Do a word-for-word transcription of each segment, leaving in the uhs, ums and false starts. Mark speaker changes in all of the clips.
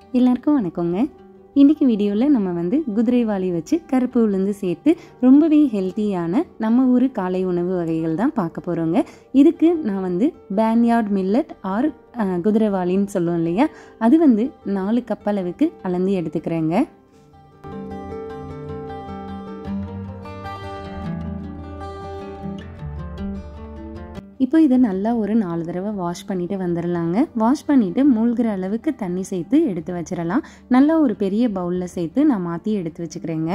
Speaker 1: எல்லாருக்கும் வணக்கங்க. இன்றைக்கி வீடியோவில் நம்ம வந்து குதிரைவாலி வச்சு கருப்பு உளுந்து சேர்த்து ரொம்பவே ஹெல்த்தியான நம்ம ஊர் காலை உணவு வகைகள் தான் பார்க்க போகிறோங்க. இதுக்கு நான் வந்து பேன்யார்ட் மில்லட் ஆர் குதிரைவாலின்னு சொல்லுவோம் இல்லையா, அது வந்து நாலு கப் அளவுக்கு அளந்து எடுத்துக்கிறேங்க. இப்போ இதை நல்லா ஒரு நாலு தடவை வாஷ் பண்ணிவிட்டு வந்துடலாங்க. வாஷ் பண்ணிவிட்டு மூழ்கிற அளவுக்கு தண்ணி சேர்த்து எடுத்து வச்சிடலாம். நல்லா ஒரு பெரிய பவுலில் சேர்த்து நான் மாற்றி எடுத்து வச்சுக்கிறேங்க.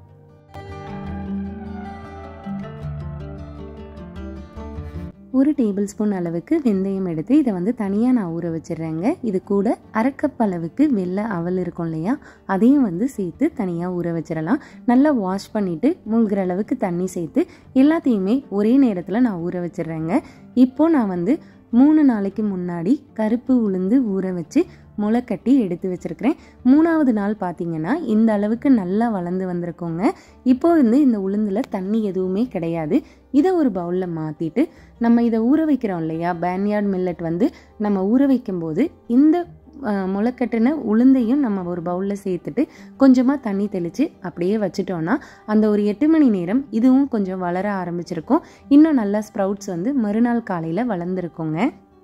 Speaker 1: ஒரு டேபிள் ஸ்பூன் அளவுக்கு வெந்தயம் எடுத்து இதை வந்து தனியாக நான் ஊற வச்சிடுறேங்க. இது கூட அரை கப் அளவுக்கு வெள்ளை அவல் இருக்கும் இல்லையா, அதையும் வந்து சேர்த்து தனியாக ஊற வச்சிடலாம். நல்லா வாஷ் பண்ணிவிட்டு மூழ்கிற அளவுக்கு தண்ணி சேர்த்து எல்லாத்தையுமே ஒரே நேரத்தில் நான் ஊற வச்சிடுறேங்க. இப்போது நான் வந்து மூணு நாளைக்கு முன்னாடி கருப்பு உளுந்து ஊற வச்சு முளை கட்டி எடுத்து வச்சுருக்கிறேன். மூணாவது நாள் பார்த்திங்கன்னா இந்த அளவுக்கு நல்லா வளர்ந்து வந்திருக்கோங்க. இப்போ வந்து இந்த உளுந்தில் தண்ணி எதுவுமே கிடையாது. இதை ஒரு பவுலில் மாற்றிட்டு நம்ம இதை ஊற வைக்கிறோம் இல்லையா, பேன்யார்ட் மில்லட் வந்து நம்ம ஊற வைக்கும்போது இந்த முளைக்கட்டின உளுந்தையும் நம்ம ஒரு பவுலில் சேர்த்துட்டு கொஞ்சமாக தண்ணி தெளித்து அப்படியே வச்சுட்டோன்னா அந்த ஒரு எட்டு மணி நேரம் இதுவும் கொஞ்சம் வளர ஆரம்பிச்சிருக்கும். இன்னும் நல்லா ஸ்ப்ரவுட்ஸ் வந்து மறுநாள் காலையில் வளர்ந்துருக்குங்க.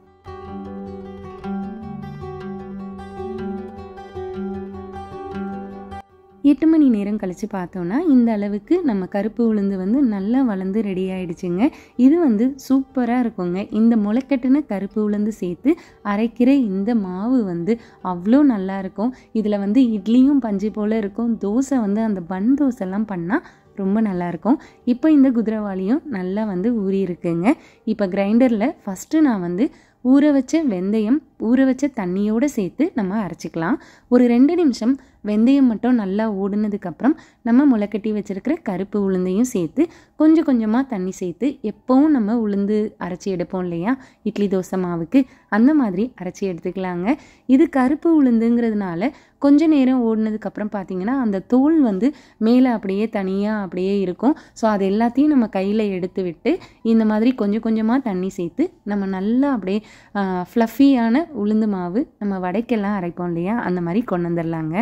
Speaker 1: எட்டு மணி நேரம் கழித்து பார்த்தோன்னா இந்த அளவுக்கு நம்ம கருப்பு உளுந்து வந்து நல்லா வளர்ந்து ரெடி ஆகிடுச்சுங்க. இது வந்து சூப்பராக இருக்குங்க. இந்த முளைக்கட்டின கருப்பு உளுந்து சேர்த்து அரைக்கிற இந்த மாவு வந்து அவ்வளோ நல்லா இருக்கும். இதில் வந்து இட்லியும் பஞ்சு போல் இருக்கும். தோசை வந்து அந்த பன் தோசைலாம் பண்ணால் ரொம்ப நல்லாயிருக்கும். இப்போ இந்த குதிரைவாலியும் நல்லா வந்து ஊறி இருக்குங்க. இப்போ கிரைண்டரில் ஃபஸ்ட்டு நான் வந்து ஊற வச்ச வெந்தயம் ஊற வச்ச தண்ணியோடு சேர்த்து நம்ம அரைச்சிக்கலாம். ஒரு ரெண்டு நிமிஷம் வெந்தயம் மட்டும் நல்லா ஓடுனதுக்கப்புறம் நம்ம முளைக்கட்டி வச்சுருக்கிற கருப்பு உளுந்தையும் சேர்த்து கொஞ்சம் கொஞ்சமாக தண்ணி சேர்த்து எப்போவும் நம்ம உளுந்து அரைச்சி எடுப்போம் இல்லையா இட்லி தோசை மாவுக்கு, அந்த மாதிரி அரைச்சி எடுத்துக்கலாங்க. இது கருப்பு உளுந்துங்கிறதுனால கொஞ்ச நேரம் ஓடினதுக்கப்புறம் பார்த்திங்கன்னா அந்த தோல் வந்து மேலே அப்படியே தனியாக அப்படியே இருக்கும். ஸோ அது எல்லாத்தையும் நம்ம கையில் எடுத்து விட்டு இந்த மாதிரி கொஞ்சம் கொஞ்சமாக தண்ணி சேர்த்து நம்ம நல்லா அப்படியே ஃப்ளஃபியான உளுந்து மாவு நம்ம வடைக்கெல்லாம் அரைப்போம் இல்லையா, அந்த மாதிரி கொண்டு வந்துடலாங்க.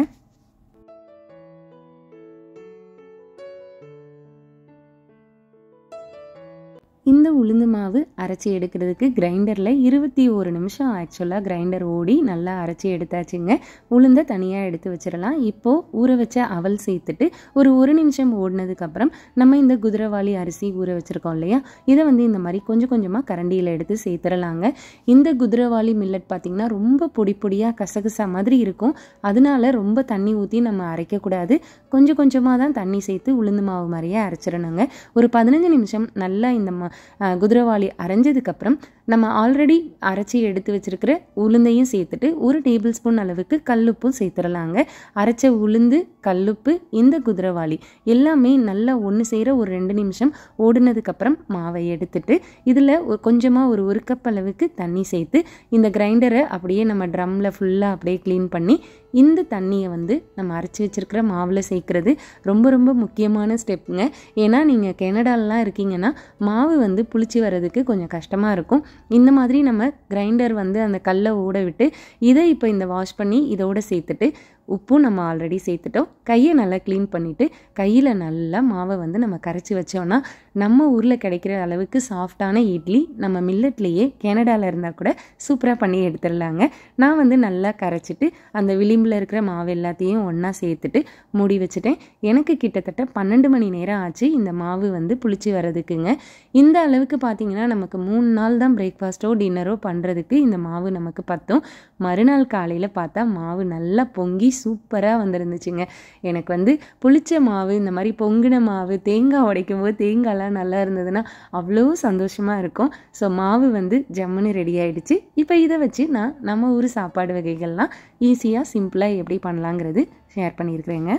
Speaker 1: இந்த உளுந்து மாவு அரைச்சி எடுக்கிறதுக்கு கிரைண்டரில் இருபத்தி ஒரு நிமிஷம் ஆக்சுவலாக கிரைண்டர் ஓடி நல்லா அரைச்சி எடுத்தாச்சுங்க. உளுந்தை தனியாக எடுத்து வச்சிடலாம். இப்போது ஊற வச்ச அவல் சேர்த்துட்டு ஒரு ஒரு நிமிஷம் ஓடினதுக்கப்புறம் நம்ம இந்த குதிரைவாலி அரிசி ஊற வச்சுருக்கோம் இல்லையா, இதை வந்து இந்த மாதிரி கொஞ்சம் கொஞ்சமாக கரண்டியில் எடுத்து சேர்த்துடலாங்க. இந்த குதிரைவாலி மில்லட் பார்த்திங்கன்னா ரொம்ப பொடி பொடியாக கசகசா மாதிரி இருக்கும். அதனால ரொம்ப தண்ணி ஊற்றி நம்ம அரைக்கக்கூடாது. கொஞ்சம் கொஞ்சமாக தான் தண்ணி சேர்த்து உளுந்து மாவு மாதிரியே அரைச்சிடணுங்க. ஒரு பதினஞ்சு நிமிஷம் நல்லா இந்த குதிரைவாலி அரைஞ்சதுக்கப்புறம் நம்ம ஆல்ரெடி அரைச்சி எடுத்து வச்சிருக்கிற உளுந்தையும் சேர்த்துட்டு ஒரு டேபிள் ஸ்பூன் அளவுக்கு கல்லுப்பும் சேர்த்துடலாங்க. அரைச்ச உளுந்து, கல்லுப்பு, இந்த குதிரைவாலி எல்லாமே நல்லா ஒன்று சேர ஒரு ரெண்டு நிமிஷம் ஓடுனதுக்கப்புறம் மாவை எடுத்துட்டு இதில் கொஞ்சமாக ஒரு ஒரு கப் அளவுக்கு தண்ணி சேர்த்து இந்த கிரைண்டரை அப்படியே நம்ம ட்ரம்மில் ஃபுல்லாக அப்படியே க்ளீன் பண்ணி இந்த தண்ணியை வந்து நம்ம அரைச்சி வச்சுருக்கிற மாவில் சேர்க்குறது ரொம்ப ரொம்ப முக்கியமான ஸ்டெப்புங்க. ஏன்னா நீங்கள் கனடாலலாம் இருக்கீங்கன்னா மாவு வந்து புளிச்சு வர்றதுக்கு கொஞ்சம் கஷ்டமாக இருக்கும். இந்த மாதிரி நம்ம கிரைண்டர் வந்து அந்த கல்லை ஓட விட்டு இதை இப்போ இந்த வாஷ் பண்ணி இதோடு சேர்த்துட்டு உப்பும் நம்ம ஆல்ரெடி சேர்த்துட்டோம். கையை நல்லா க்ளீன் பண்ணிவிட்டு கையில் நல்லா மாவை வந்து நம்ம கரைச்சி வச்சோன்னா நம்ம ஊரில் கிடைக்கிற அளவுக்கு சாஃப்டான இட்லி நம்ம மில்லட்லேயே கனடாவில் இருந்தால் கூட சூப்பராக பண்ணி எடுத்துடலாங்க. நான் வந்து நல்லா கரைச்சிட்டு அந்த விளிம்பில் இருக்கிற மாவு எல்லாத்தையும் ஒன்றா சேர்த்துட்டு மூடி வச்சுட்டேன். எனக்கு கிட்டத்தட்ட பன்னெண்டு மணி நேரம் ஆச்சு இந்த மாவு வந்து புளிச்சு வர்றதுக்குங்க. இந்த அளவுக்கு பார்த்திங்கன்னா நமக்கு மூணு நாள் தான் பிரேக்ஃபாஸ்ட்டோ டின்னரோ பண்ணுறதுக்கு இந்த மாவு நமக்கு பத்தும். மறுநாள் காலையில் பார்த்தா மாவு நல்லா பொங்கி சூப்பராக வந்துருந்துச்சுங்க. எனக்கு வந்து புளிச்ச மாவு, இந்த மாதிரி பொங்கின மாவு, தேங்காய் உடைக்கும் போது தேங்காய்லாம் நல்லா இருந்ததுன்னா அவ்வளோ சந்தோஷமாக இருக்கும். ஸோ மாவு வந்து ஜம்முன்னு ரெடி ஆகிடுச்சு. இப்போ இதை வச்சு நான் நம்ம ஊர் சாப்பாடு வகைகள்லாம் ஈஸியாக சிம்பிளாக எப்படி பண்ணலாங்கிறது ஷேர் பண்ணியிருக்கிறேங்க.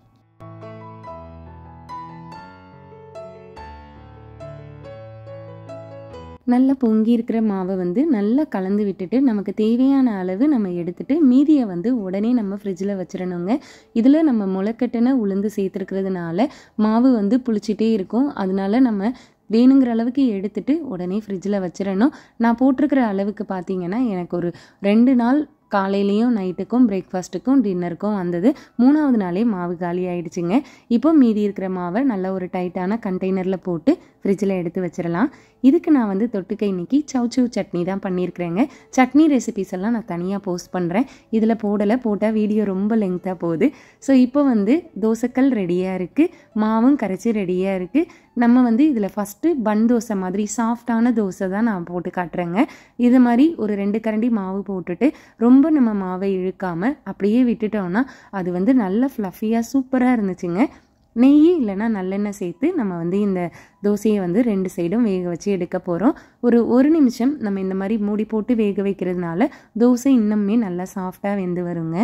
Speaker 1: நல்லா பொங்கி இருக்கிற மாவை வந்து நல்லா கலந்து விட்டுட்டு நமக்கு தேவையான அளவு நம்ம எடுத்துட்டு மீதியை வந்து உடனே நம்ம ஃப்ரிட்ஜில் வச்சிடணுங்க. இதில் நம்ம முளைக்கட்டின உளுந்து சேர்த்துருக்கிறதுனால மாவு வந்து புளிச்சிட்டே இருக்கும். அதனால நம்ம வேணுங்கிற அளவுக்கு எடுத்துட்டு உடனே ஃப்ரிட்ஜில் வச்சிடணும். நான் போட்டிருக்கிற அளவுக்கு பார்த்தீங்கன்னா எனக்கு ஒரு ரெண்டு நாள் காலையிலையும் நைட்டுக்கும் பிரேக்ஃபாஸ்ட்டுக்கும் டின்னருக்கும் வந்தது. மூணாவது நாளே மாவு காலி ஆயிடுச்சுங்க. இப்போ மீதி இருக்கிற மாவை நல்ல ஒரு டைட்டான கண்டெய்னரில் போட்டு ஃப்ரிட்ஜில் எடுத்து வச்சிடலாம். இதுக்கு நான் வந்து தொட்டுக்க இன்னைக்கு சவுச்சூ சட்னி தான் பண்ணியிருக்கிறேங்க. சட்னி ரெசிபிஸ் எல்லாம் நான் தனியாக போஸ்ட் பண்ணுறேன். இதில் போடலை, போட்டால் வீடியோ ரொம்ப லெங்க்த்தாக போகுது. ஸோ இப்போ வந்து தோசைக்கல் ரெடியாக இருக்குது, மாவும் கரைச்சி ரெடியாக இருக்குது. நம்ம வந்து இதில் ஃபஸ்ட்டு பன் தோசை மாதிரி சாஃப்டான தோசை தான் நான் போட்டு காட்டுறேங்க. இது மாதிரி ஒரு ரெண்டு கரண்டி மாவு போட்டுட்டு ரொம்ப நம்ம மாவை இழுக்காமல் அப்படியே விட்டுட்டோம்னா அது வந்து நல்ல ஃப்ளஃபியாக சூப்பராக இருந்துச்சுங்க. நெய் இல்லைன்னா நல்லெண்ணெய் சேர்த்து நம்ம வந்து இந்த தோசையை வந்து ரெண்டு சைடும் வேக வச்சு எடுக்க போகிறோம். ஒரு ஒரு நிமிஷம் நம்ம இந்த மாதிரி மூடி போட்டு வேக வைக்கிறதுனால தோசை இன்னுமே நல்லா சாஃப்டாக வெந்து வருங்க.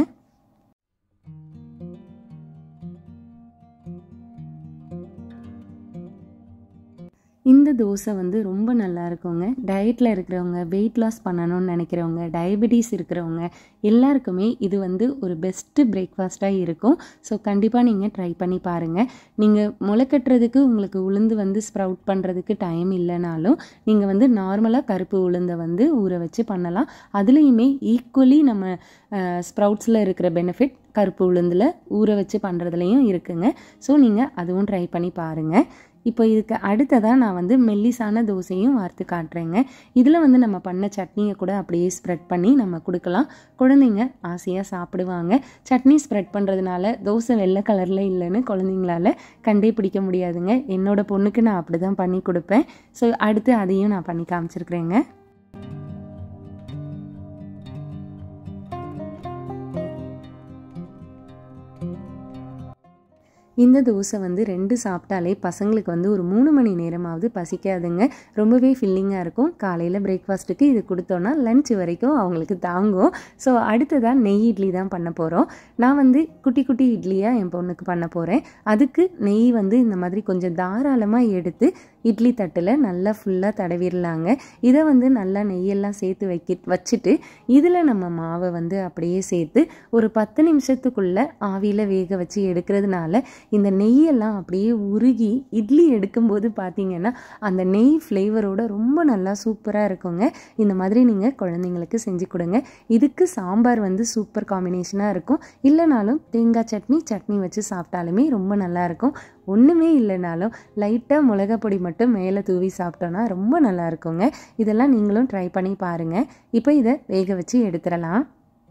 Speaker 1: இந்த தோசை வந்து ரொம்ப நல்லா இருக்குங்க. டயட்டில் இருக்கிறவங்க, வெயிட் லாஸ் பண்ணணும்னு நினைக்கிறவங்க, டயபெட்டிஸ் இருக்கிறவங்க எல்லாருக்குமே இது வந்து ஒரு பெஸ்ட்டு பிரேக்ஃபாஸ்ட்டாக இருக்கும். ஸோ கண்டிப்பாக நீங்கள் ட்ரை பண்ணி பாருங்கள். நீங்கள் முளைக்கட்டுறதுக்கு உங்களுக்கு உளுந்து வந்து ஸ்ப்ரவுட் பண்ணுறதுக்கு டைம் இல்லைனாலும் நீங்கள் வந்து நார்மலாக கருப்பு உளுந்தை வந்து ஊற வச்சு பண்ணலாம். அதுலேயுமே ஈக்குவலி நம்ம ஸ்ப்ரவுட்ஸில் இருக்கிற பெனிஃபிட் கருப்பு உளுந்தில் ஊற வச்சு பண்ணுறதுலையும் இருக்குங்க. ஸோ நீங்கள் அதுவும் ட்ரை பண்ணி பாருங்கள். இப்போ இதுக்கு அடுத்ததாக நான் வந்து மெல்லிசான தோசையும் வார்த்து காட்டுறேங்க. இதில் வந்து நம்ம பண்ண சட்னியை கூட அப்படியே ஸ்ப்ரெட் பண்ணி நம்ம கொடுக்கலாம். குழந்தைங்க ஆசையாக சாப்பிடுவாங்க. சட்னி ஸ்ப்ரெட் பண்ணுறதுனால தோசை வெள்ளை கலரில் இல்லைன்னு குழந்தைங்களால கண்டே பிடிக்க முடியாதுங்க. என்னோட பொண்ணுக்கு நான் அப்படி தான் பண்ணி கொடுப்பேன். ஸோ அடுத்து அதையும் நான் பண்ணி காமிச்சிருக்கிறேங்க. இந்த தோசை வந்து ரெண்டு சாப்பிட்டாலே பசங்களுக்கு வந்து ஒரு மூணு மணி நேரமாவது பசிக்காதுங்க. ரொம்பவே ஃபில்லிங்காக இருக்கும். காலையில் பிரேக்ஃபாஸ்ட்டுக்கு இது கொடுத்தோன்னா லன்ச் வரைக்கும் அவங்களுக்கு தாங்கும். ஸோ அடுத்ததாக நெய் இட்லி தான் பண்ண போகிறோம். நான் வந்து குட்டி குட்டி இட்லியாக என் பொண்ணுக்கு பண்ண போகிறேன். அதுக்கு நெய் வந்து இந்த மாதிரி கொஞ்சம் தாராளமாக எடுத்து இட்லி தட்டில் நல்லா ஃபுல்லாக தடவிடலாங்க. இதை வந்து நல்லா நெய்யெல்லாம் சேர்த்து வைக்க வச்சுட்டு இதில் நம்ம மாவை வந்து அப்படியே சேர்த்து ஒரு பத்து நிமிஷத்துக்குள்ளே ஆவியில் வேக வச்சு எடுக்கிறதுனால இந்த நெய்யெல்லாம் அப்படியே உருகி இட்லி எடுக்கும்போது பார்த்தீங்கன்னா அந்த நெய் ஃப்ளேவரோட ரொம்ப நல்லா சூப்பராக இருக்குங்க. இந்த மாதிரி நீங்கள் குழந்தைங்களுக்கு செஞ்சு கொடுங்க. இதுக்கு சாம்பார் வந்து சூப்பர் காம்பினேஷனாக இருக்கும். இல்லைனாலும் தேங்காய் சட்னி சட்னி வச்சு சாப்பிட்டாலுமே ரொம்ப நல்லாயிருக்கும். ஒன்றுமே இல்லைனாலும் லைட்டாக மிளகா பொடி மட்டும் மேலே தூவி சாப்பிட்டோன்னா ரொம்ப நல்லா இருக்குங்க. இதெல்லாம் நீங்களும் ட்ரை பண்ணி பாருங்கள். இப்போ இதை வேக வச்சு எடுத்துடலாம்.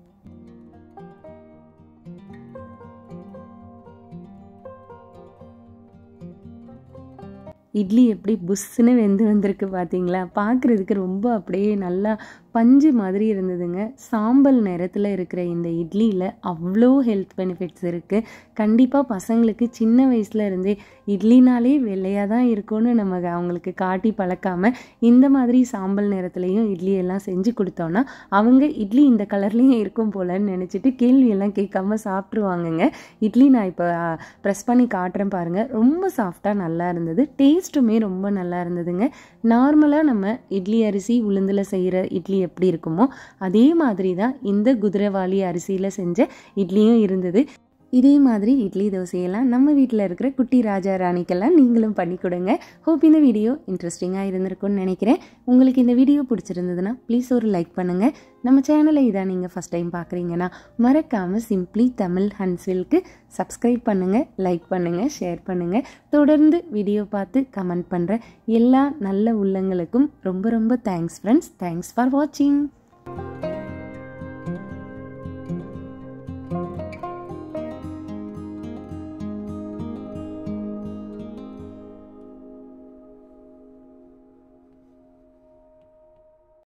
Speaker 1: இட்லி எப்படி புஷ்ஷுன்னு வெந்து வந்திருக்கு பார்த்தீங்களா? பார்க்குறதுக்கு ரொம்ப அப்படியே நல்லா பஞ்சு மாதிரி இருந்ததுங்க. சாம்பல் நிறத்தில் இருக்கிற இந்த இட்லியில் அவ்வளோ ஹெல்த் பெனிஃபிட்ஸ் இருக்குது. கண்டிப்பாக பசங்களுக்கு சின்ன வயசில் இருந்தே இட்லினாலே வெள்ளையாக தான் இருக்கும்னு நம்ம அவங்களுக்கு காட்டி பழக்காமல் இந்த மாதிரி சாம்பல் நிறத்துலையும் இட்லியெல்லாம் செஞ்சு கொடுத்தோன்னா அவங்க இட்லி இந்த கலர்லேயும் இருக்கும் போலன்னு நினச்சிட்டு கேள்வியெல்லாம் கேட்காம சாப்பிட்ருவாங்கங்க. இட்லி நான் இப்போ ப்ரெஸ் பண்ணி காட்டுறேன் பாருங்கள். ரொம்ப சாஃப்டாக நல்லா இருந்தது. டேஸ்ட்டுமே ரொம்ப நல்லா இருந்ததுங்க. நார்மலாக நம்ம இட்லி அரிசி உளுந்தில் செய்கிற இட்லி எப்படி இருக்குமோ அதே மாதிரி தான் இந்த குதிரைவாலி அரிசியில் செஞ்ச இட்லியும் இருந்தது. இதே மாதிரி இட்லி தோசையெல்லாம் நம்ம வீட்டில் இருக்கிற குட்டி ராஜா ராணிக்கெல்லாம் நீங்களும் பண்ணி கொடுங்க. ஹோப் இந்த வீடியோ இன்ட்ரெஸ்டிங்காக இருந்திருக்கும்னு நினைக்கிறேன். உங்களுக்கு இந்த வீடியோ பிடிச்சிருந்ததுன்னா ப்ளீஸ் ஒரு லைக் பண்ணுங்கள். நம்ம சேனலை இதான் நீங்கள் ஃபஸ்ட் டைம் பார்க்குறீங்கன்னா மறக்காமல் சிம்ப்ளி தமிழ் ஹன்ஸ்வில்க்கு சப்ஸ்கிரைப் பண்ணுங்கள், லைக் பண்ணுங்கள், ஷேர் பண்ணுங்கள். தொடர்ந்து வீடியோ பார்த்து கமெண்ட் பண்ணுற எல்லா நல்ல உள்ளங்களுக்கும் ரொம்ப ரொம்ப தேங்க்ஸ் ஃப்ரெண்ட்ஸ். தேங்க்ஸ் ஃபார் வாட்சிங்.